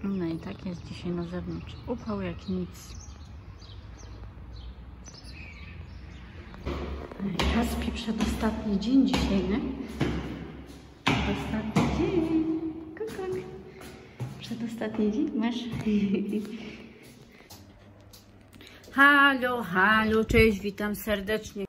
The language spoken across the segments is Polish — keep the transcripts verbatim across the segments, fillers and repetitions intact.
No i tak jest dzisiaj na zewnątrz. Upał jak nic. Kaspi przedostatni dzień dzisiaj, nie? Przedostatni dzień. Kukuk. Przedostatni dzień masz. Halo, halo, cześć, witam serdecznie.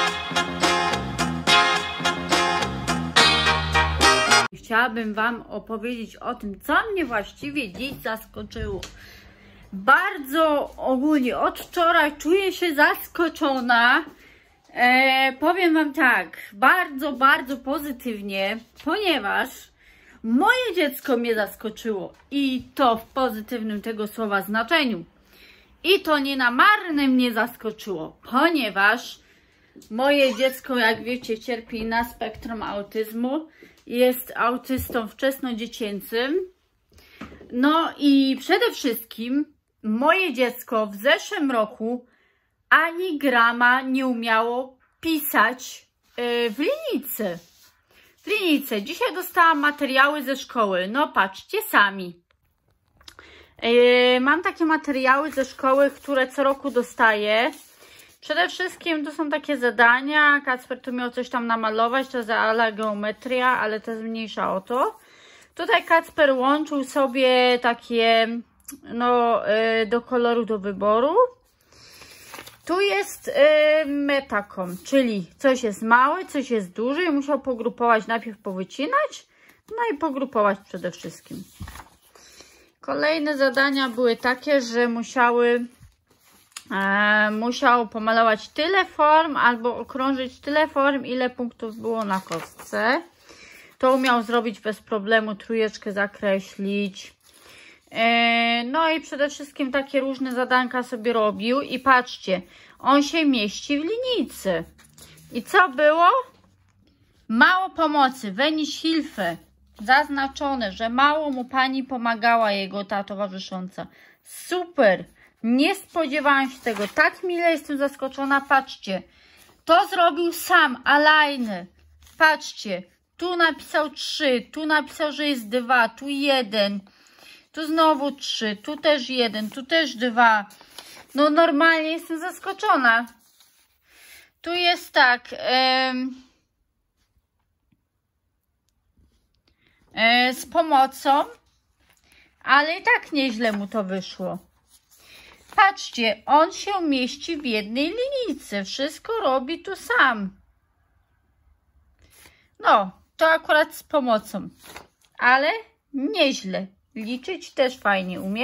Chciałabym Wam opowiedzieć o tym, co mnie właściwie dziś zaskoczyło. Bardzo ogólnie od wczoraj czuję się zaskoczona. E, powiem Wam tak, bardzo, bardzo pozytywnie, ponieważ moje dziecko mnie zaskoczyło i to w pozytywnym tego słowa znaczeniu. I to nie na marne mnie zaskoczyło, ponieważ moje dziecko, jak wiecie, cierpi na spektrum autyzmu. Jest autystą wczesnodziecięcym. No i przede wszystkim moje dziecko w zeszłym roku ani grama nie umiało pisać w linijce. W linijce. Dzisiaj dostałam materiały ze szkoły. No patrzcie sami. Mam takie materiały ze szkoły, które co roku dostaję. Przede wszystkim to są takie zadania. Kacper tu miał coś tam namalować, to jest ala geometria, ale to jest mniejsza o to. Tutaj Kacper łączył sobie takie, no, do koloru do wyboru. Tu jest metacom, czyli coś jest małe, coś jest duże i musiał pogrupować, najpierw powycinać, no i pogrupować przede wszystkim. Kolejne zadania były takie, że musiały E, musiał pomalować tyle form albo okrążyć tyle form, ile punktów było na kostce. To umiał zrobić bez problemu, trójeczkę zakreślić. E, no i przede wszystkim takie różne zadanka sobie robił. I patrzcie, on się mieści w linijce. I co było? Mało pomocy, wenig Hilfe. Zaznaczone, że mało mu pani pomagała, jego ta towarzysząca. Super! Nie spodziewałam się tego. Tak mile jestem zaskoczona. Patrzcie. To zrobił sam. Alajny. Patrzcie. Tu napisał trzy. Tu napisał, że jest dwa. Tu jeden. Tu znowu trzy. Tu też jeden. Tu też dwa. No normalnie jestem zaskoczona. Tu jest tak. Em, e, z pomocą. Ale i tak nieźle mu to wyszło. Patrzcie, on się mieści w jednej linijce. Wszystko robi tu sam. No, to akurat z pomocą. Ale nieźle. Liczyć też fajnie umie.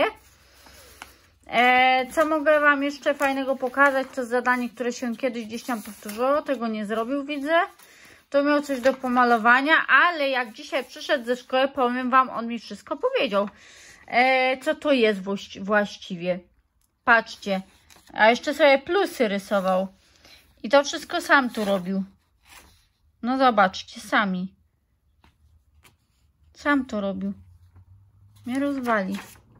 E, co mogę Wam jeszcze fajnego pokazać? To zadanie, które się kiedyś gdzieś tam powtórzyło. Tego nie zrobił, widzę. To miał coś do pomalowania, ale jak dzisiaj przyszedł ze szkoły, powiem Wam, on mi wszystko powiedział. E, co to jest właściwie? Patrzcie, a jeszcze sobie plusy rysował. I to wszystko sam tu robił. No zobaczcie, sami. Sam to robił. Mnie rozwali.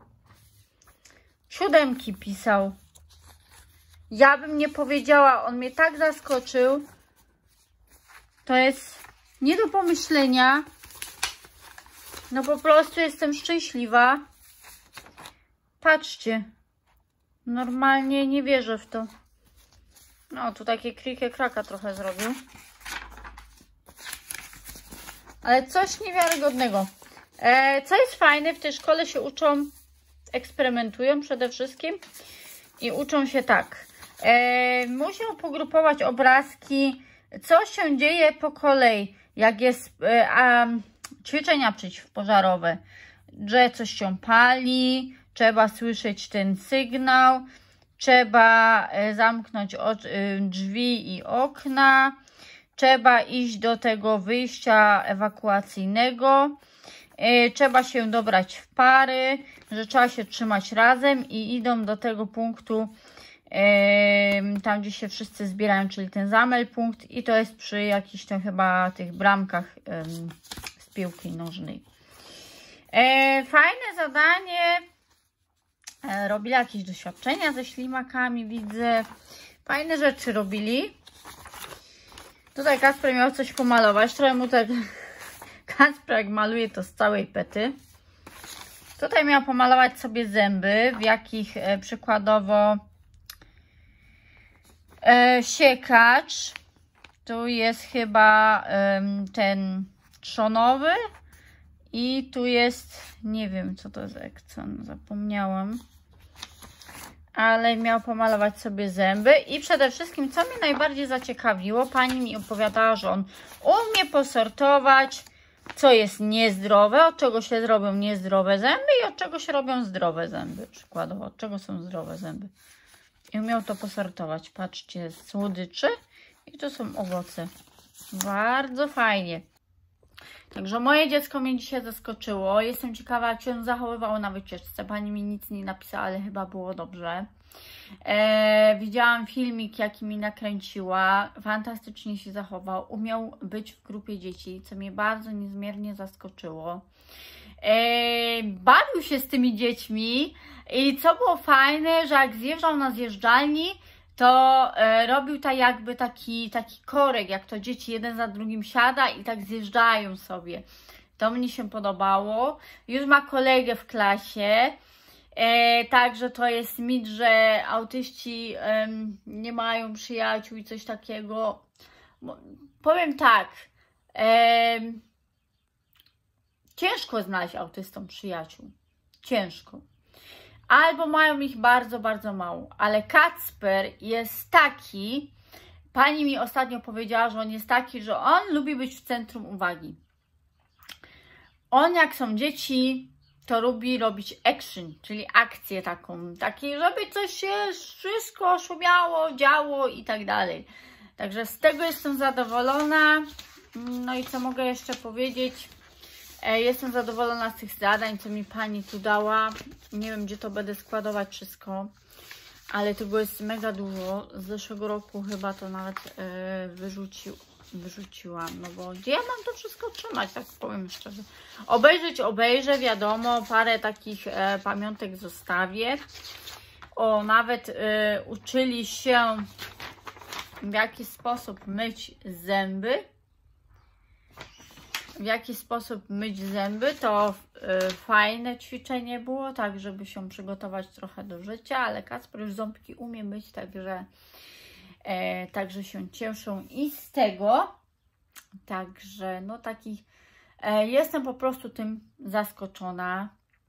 Siódemki pisał. Ja bym nie powiedziała, on mnie tak zaskoczył. To jest nie do pomyślenia. No po prostu jestem szczęśliwa. Patrzcie. Normalnie nie wierzę w to. No, tu takie krikie kraka trochę zrobił. Ale coś niewiarygodnego. E, co jest fajne, w tej szkole się uczą, eksperymentują przede wszystkim. I uczą się tak. E, muszą pogrupować obrazki, co się dzieje po kolei. Jak jest e, a, ćwiczenia przeciwpożarowe. Że coś się pali. Trzeba słyszeć ten sygnał, trzeba zamknąć drzwi i okna, trzeba iść do tego wyjścia ewakuacyjnego, trzeba się dobrać w pary, że trzeba się trzymać razem i idą do tego punktu, tam gdzie się wszyscy zbierają, czyli ten zamel punkt i to jest przy jakichś tam chyba tych bramkach z piłki nożnej. Fajne zadanie. Robili jakieś doświadczenia ze ślimakami, widzę. Fajne rzeczy robili. Tutaj Kacper miał coś pomalować. Trochę mu tak Kacper jak maluje to z całej pety. Tutaj miał pomalować sobie zęby, w jakich e, przykładowo e, siekacz. Tu jest chyba e, ten trzonowy i tu jest, nie wiem co to jest Ekcon, zapomniałam. Ale miał pomalować sobie zęby i przede wszystkim, co mnie najbardziej zaciekawiło, pani mi opowiadała, że on umie posortować, co jest niezdrowe, od czego się robią niezdrowe zęby i od czego się robią zdrowe zęby. Przykładowo, od czego są zdrowe zęby. I umiał to posortować. Patrzcie, słodyczy i tu są owoce. Bardzo fajnie. Także moje dziecko mnie dzisiaj zaskoczyło. Jestem ciekawa, jak się zachowywało na wycieczce. Pani mi nic nie napisała, ale chyba było dobrze. E, widziałam filmik, jaki mi nakręciła. Fantastycznie się zachował. Umiał być w grupie dzieci, co mnie bardzo niezmiernie zaskoczyło. E, bawił się z tymi dziećmi i co było fajne, że jak zjeżdżał na zjeżdżalni, to e, robił tak jakby taki, taki korek, jak to dzieci jeden za drugim siada i tak zjeżdżają sobie. To mnie się podobało. Już ma kolegę w klasie, e, także to jest mit, że autyści e, nie mają przyjaciół i coś takiego. Powiem tak, e, ciężko znaleźć autystom przyjaciół. Ciężko. Albo mają ich bardzo, bardzo mało. Ale Kacper jest taki, pani mi ostatnio powiedziała, że on jest taki, że on lubi być w centrum uwagi. On jak są dzieci, to lubi robić action, czyli akcję taką, taki, żeby coś się wszystko szumiało, działo i tak dalej. Także z tego jestem zadowolona. No i co mogę jeszcze powiedzieć? Jestem zadowolona z tych zadań, co mi pani tu dała. Nie wiem, gdzie to będę składować wszystko, ale tego jest mega dużo. Z zeszłego roku chyba to nawet yy, wyrzucił, wyrzuciłam, no bo gdzie ja mam to wszystko trzymać, tak powiem szczerze. Obejrzeć obejrzę, wiadomo, parę takich e, pamiątek zostawię. O, nawet e, uczyli się, w jaki sposób myć zęby. W jaki sposób myć zęby, to y, fajne ćwiczenie było, tak żeby się przygotować trochę do życia, ale Kacper już ząbki umie myć, także, e, także się cieszę i z tego. Także no taki, e, jestem po prostu tym zaskoczona.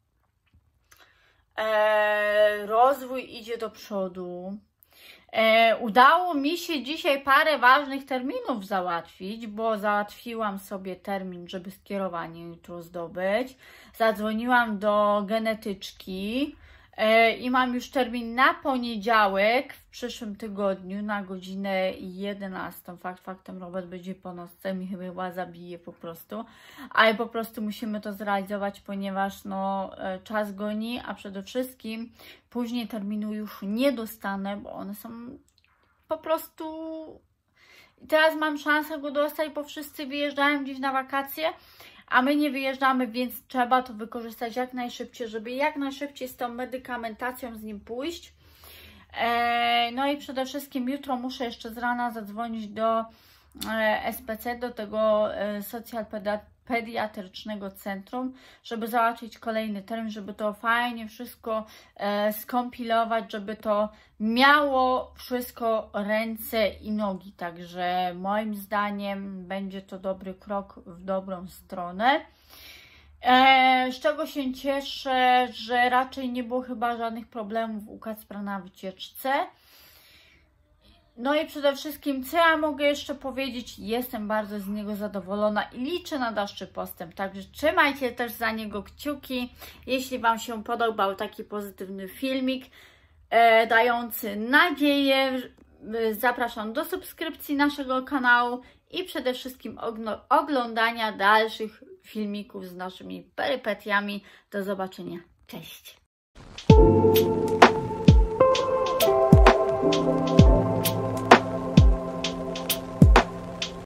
E, rozwój idzie do przodu. E, udało mi się dzisiaj parę ważnych terminów załatwić, bo załatwiłam sobie termin, żeby skierowanie jutro zdobyć. Zadzwoniłam do genetyczki e, i mam już termin na poniedziałek w przyszłym tygodniu na godzinę jedenastą. Fakt faktem, Robert będzie po nocce, mi chyba zabije po prostu, ale po prostu musimy to zrealizować, ponieważ no, e, czas goni, a przede wszystkim później terminu już nie dostanę, bo one są po prostu... Teraz mam szansę go dostać, bo wszyscy wyjeżdżają gdzieś na wakacje, a my nie wyjeżdżamy, więc trzeba to wykorzystać jak najszybciej, żeby jak najszybciej z tą medykamentacją z nim pójść. Eee, no i przede wszystkim jutro muszę jeszcze z rana zadzwonić do e, S P C, do tego e, socjalpediatrycznego centrum, żeby załatwić kolejny termin, żeby to fajnie wszystko e, skompilować, żeby to miało wszystko ręce i nogi. Także moim zdaniem będzie to dobry krok w dobrą stronę. E, z czego się cieszę, że raczej nie było chyba żadnych problemów u Kacpra na wycieczce. No i przede wszystkim, co ja mogę jeszcze powiedzieć, jestem bardzo z niego zadowolona i liczę na dalszy postęp, także trzymajcie też za niego kciuki. Jeśli Wam się podobał taki pozytywny filmik e, dający nadzieję, e, zapraszam do subskrypcji naszego kanału i przede wszystkim oglądania dalszych filmików z naszymi perypetiami. Do zobaczenia. Cześć!